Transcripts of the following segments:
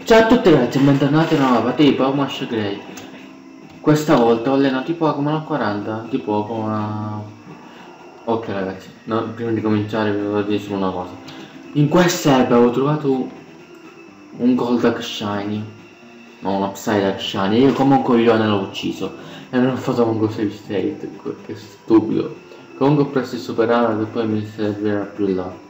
Ciao a tutti ragazzi e bentornati a una nuova partita di Pokémon Ash Grey. Questa volta ho allenato i Pokémon a 40 di poco, ma... Ok ragazzi, no, prima di cominciare vi volevo dire solo una cosa. In questa erba avevo trovato un Golduck Shiny, no, un Psyduck Shiny, e io come un coglione l'ho ucciso. E non ho fatto un save state, che stupido. Comunque ho preso il superare che poi mi servirà più là.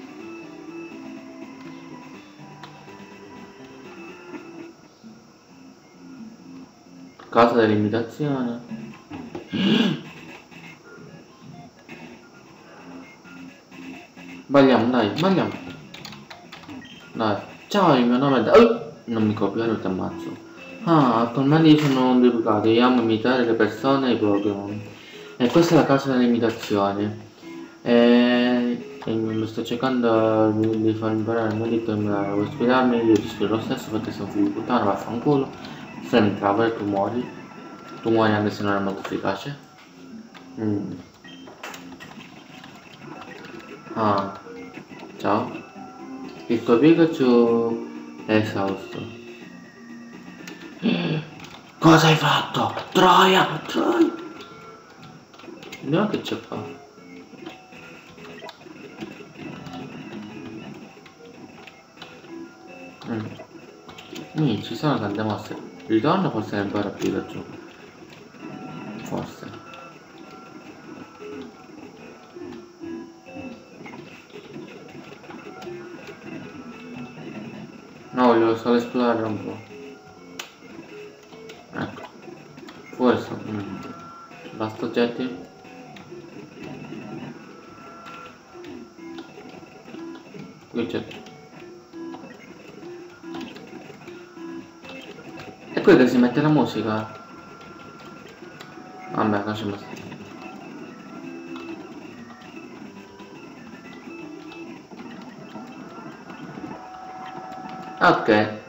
Casa dell'imitazione. Sbagliamo, dai, sbagliamo. Dai. Ciao, il mio nome è... non mi copiare o ti ammazzo. Ah, attualmente io sono un deputato e amo imitare le persone e i Pokémon. E questa è la casa delle imitazioni. E mi sto cercando di far imparare il mio dito e vuoi spiegarmi? Io ti spiego lo stesso perché sono figlio di puttana, vaffanculo. Flame Travel, tu muori anche se non è molto efficace. Ah, ciao. Il tuo Pikachu è esausto. Cosa hai fatto? Troia! Troia! Vediamo che c'è qua. Ci sono tante mosse. Ritorno forse nel bar a Pikachu. Forse. No, voglio solo esplorare un po'. Ecco. Forse. Basta oggetti. Qui c'è. E qui che si mette la musica. Vabbè, lasciamo stare. Ok.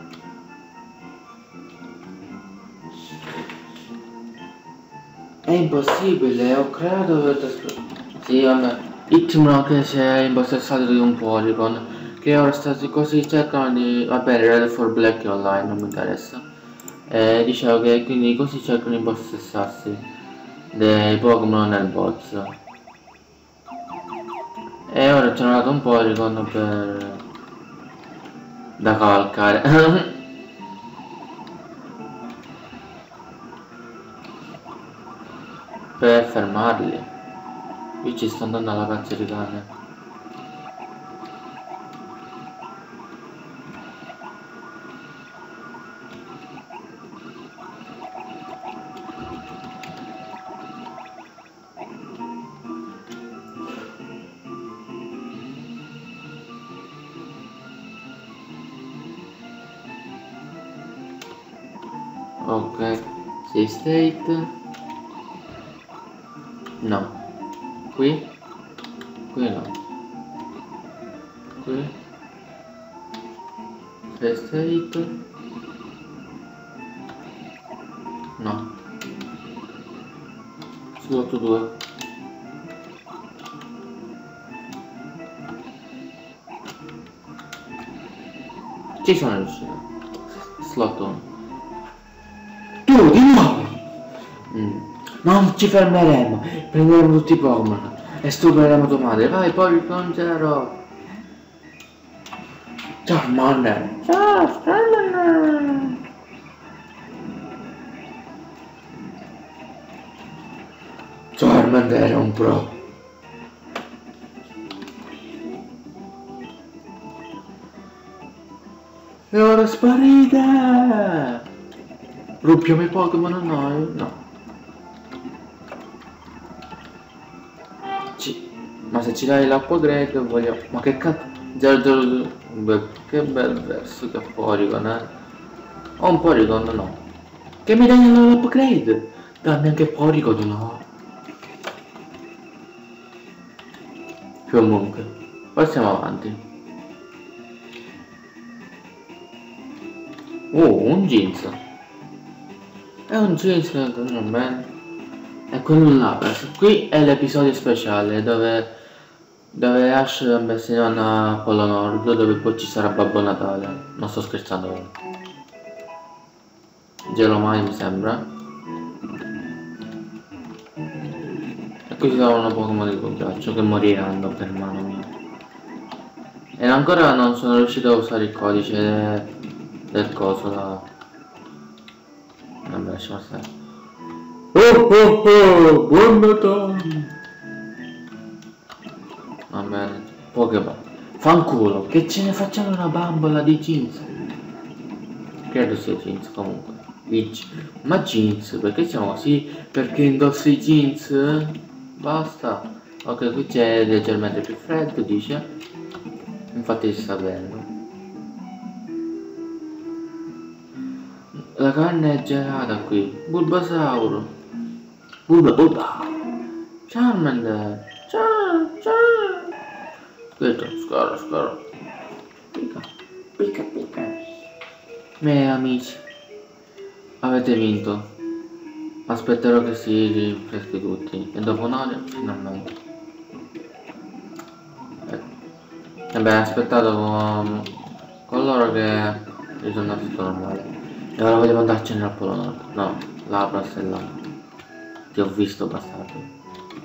È impossibile, ho creato... Sì, vabbè. Ittimo che si è impossessato di un Polygon. Che ora sta così cercano di... Vabbè, Red for Black è online, non mi interessa. Dicevo che quindi così cercano di impossessarsi dei Pokémon nel box. E ora ci hanno dato un Polygon per... da cavalcare. Per fermarli. Qui ci sto andando alla cazzo di cane. Ok, save state. No. Qui? Qui no. Qui? Save state. No. Slot 2. Ci sono riuscito. Slot 1. Tu di nuovo! Non ci fermeremo, prenderemo tutti i Pokémon e stupreremo tua madre. Vai, poi Zero! Charmander! Ciao, Charmander! Charmander è un pro! E ora sparite! Ruppiamo i Pokémon a noi? No. Ma se ci dai l'upgrade voglio... Ma che cazzo... 002... Beh, che bel verso che Porygon, eh. Ho un Porygon, no. Che mi dai l'upgrade? Dammi anche Porygon, no. Comunque, passiamo avanti. Un jeans. È un jeans, non bene. E quello là, qui è l'episodio speciale dove Ash bestemmiano a Polo Nord, dove poi ci sarà Babbo Natale. Non sto scherzando. Gelomai mi sembra. E qui si trovano Pokémon di ghiaccio che moriranno per mano mia. E ancora non sono riuscito a usare il codice del coso là. Vabbè, lasciamo stare. Oh, buon Natale! Va bene, Pokéball. Fanculo, che ce ne facciamo una bambola di jeans? Credo sia jeans comunque. Ma jeans, perché siamo così? Perché indossi i jeans? Basta. Ok, qui c'è leggermente più freddo, dice. Infatti si sta bene. La carne è gelata qui. Bulbasauro. Bulba. Charmander. Ciao. Questo, scorro. Picca. Miei amici, avete vinto. Aspetterò che si rinfreschi tutti. E dopo un'ora, finalmente. E beh, aspettato con loro che ritorna tutto normale. E ora vogliamo andarcene al Polo Nord. No, Lapras è là. Ti ho visto, bastardo.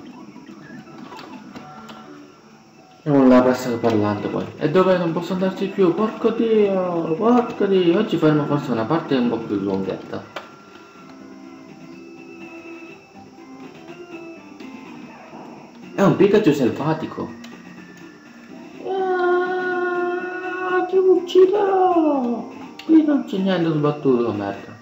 È un Lapras parlante poi. E dove non posso andarci più? Porco dio. Oggi faremo forse una parte un po' più lunghetta. È un Pikachu selvatico. Ti ucciderò. Qui non c'è niente sbattuto, merda.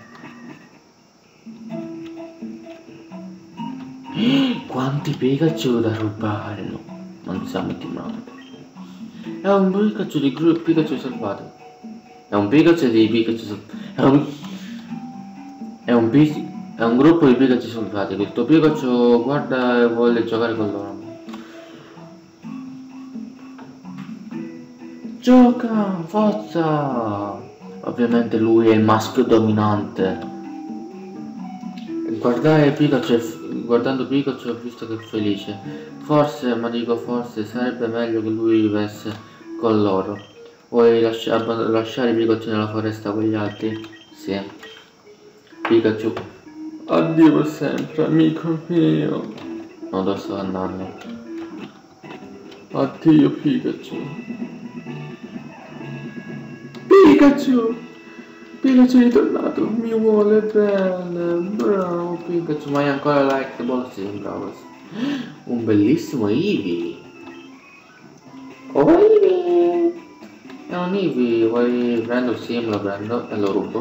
Quanti Pikachu da rubare, no? Non siamo timati. È un Pikachu di Pikachu selvatico. È un Pikachu di Pikachu selvatico. È un gruppo di Pikachu selvatico. Il tuo Pikachu guarda e vuole giocare con loro. Gioca, forza! Ovviamente lui è il maschio dominante. Guardando Pikachu ho visto che è felice. Forse, ma dico forse, sarebbe meglio che lui vivesse con loro. Vuoi lasciare Pikachu nella foresta con gli altri? Sì. Pikachu. Addio per sempre, amico mio. No, dove sto andando? Addio Pikachu. Pikachu è ritornato, mi vuole bene, bravo Pikachu, ma hai ancora like the ball? Sì, bravo. Un bellissimo Eevee. Oh Eevee! È un Eevee, vuoi prendo? Sì, me lo prendo e lo rubo.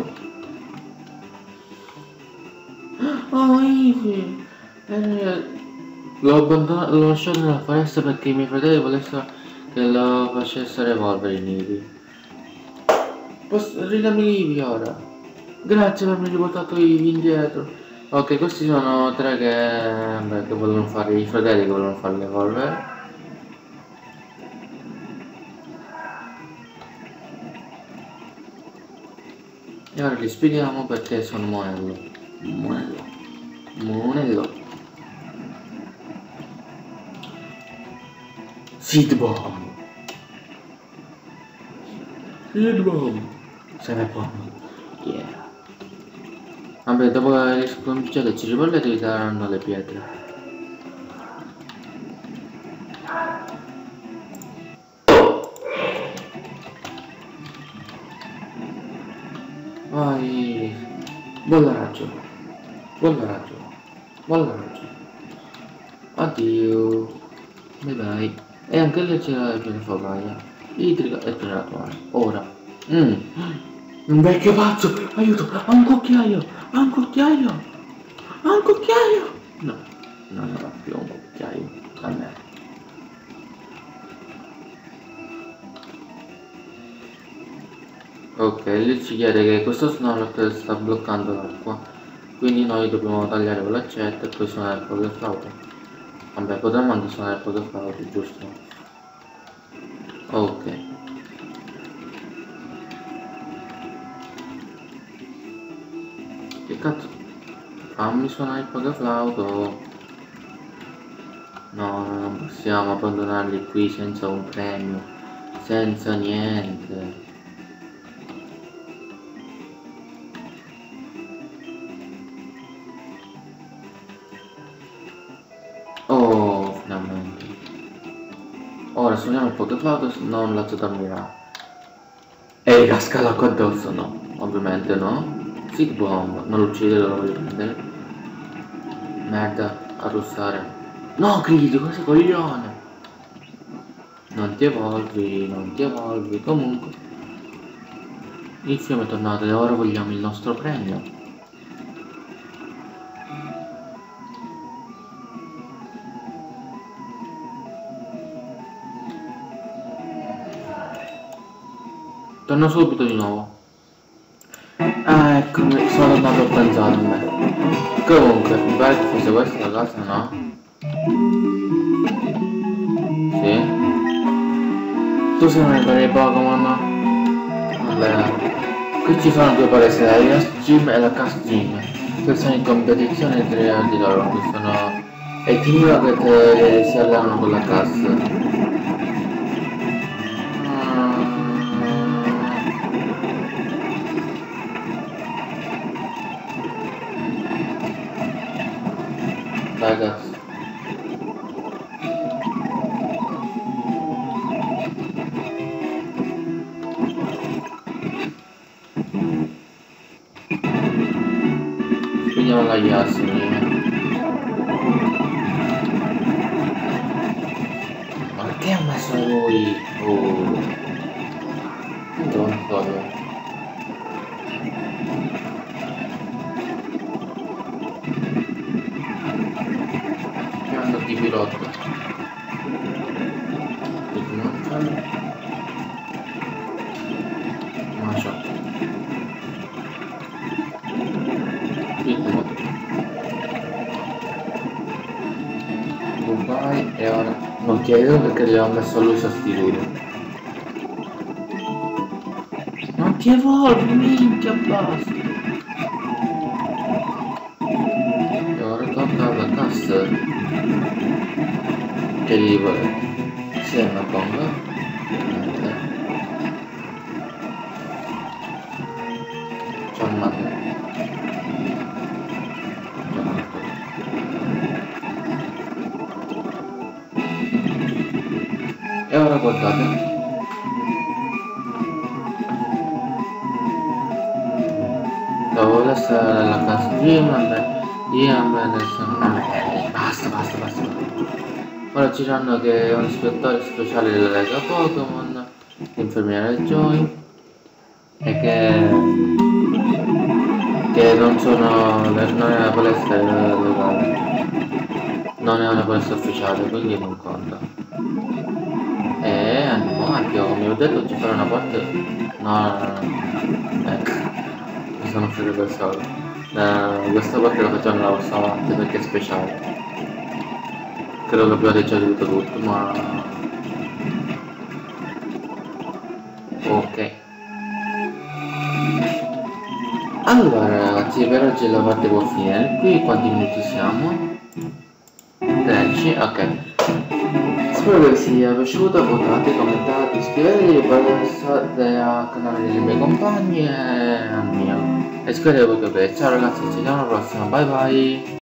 Oh Eevee! L'ho lasciato nella foresta perché i miei fratelli volessero che lo facessero evolvere in Eevee. Ridami Eevee ora. Grazie per avermi riportato Eevee indietro. Ok, questi sono tre che volevano fare, i fratelli che volevano farli evolvere. E ora li spieghiamo perché sono Monello. Seed Bomb. Seme Bomb. Yeah. Vabbè, dopo che sconfiggiate ci rivollete vi daranno le pietre. Vai. Bolla raggio. Addio. Bye bye. E anche lì c'è la pietra focaia. Idrica e generatore. Ora. Un vecchio pazzo! Aiuto! Ha un cucchiaio! No, non era più un cucchiaio. A me. Ok, lui ci chiede che questo Snorlax sta bloccando l'acqua. Quindi noi dobbiamo tagliare con l'accetta e poi suonare il Pokeflauto. Vabbè, potremmo anche suonare il Pokeflauto, giusto? Ok. Che cazzo? Fammi suonare il Pokeflauto. No, non possiamo abbandonarli qui senza un premio. Senza niente. suoniamo il Pokeflauto, non la dormirà. E casca l'acqua addosso, no, ovviamente no. Seed Bomb, non lo uccide, lo voglio prendere. Merda, a russare. No, critico, cosa coglione. Non ti evolvi, comunque. Il fiume è tornato e ora vogliamo il nostro premio. Torno subito di nuovo. Ah, eccomi, sono andato a pensare a me. Comunque, mi pare che fosse questa la casa, no? Sì. Tu sei uno dei Pokémon? Vabbè. Qui ci sono due palestre, la Rias Gym e la Cast Gym, che sono in competizione tra di loro, che sono i team che si allenano con la Cast. Ragazzi, vediamo la Yasmin. Ma che ha messo lui? Non so. Di pilota Macio ritmo goodbye e ora non chiedo perché gli ho messo lui sostituto. Non ti evolvi, minchia, basta. E ora tocca alla cassa che gli vuole sia una bomba c'è un mato e ora guardate dopo lasciare la casa prima basta. Ora ci diranno che è un ispettore speciale della Lega Pokémon, l'infermiera Joy, e che non è una palestra legale, non è una palestra ufficiale, quindi non conta. E andiamo avanti, come ho detto ci farà una parte. No, ecco, mi sono fregato il solo. Questa parte la facciamo la prossima parte perché è speciale. Credo che abbiate già detto tutto, ma ok. Allora ragazzi, per oggi la parte può finire qui. Quanti minuti siamo? 13, ok. Spero che vi sia piaciuto, votate, commentate, iscrivetevi, passate al canale dei miei compagni e al mio. E iscrivetevi. Ciao ragazzi, ci vediamo alla prossima, bye bye.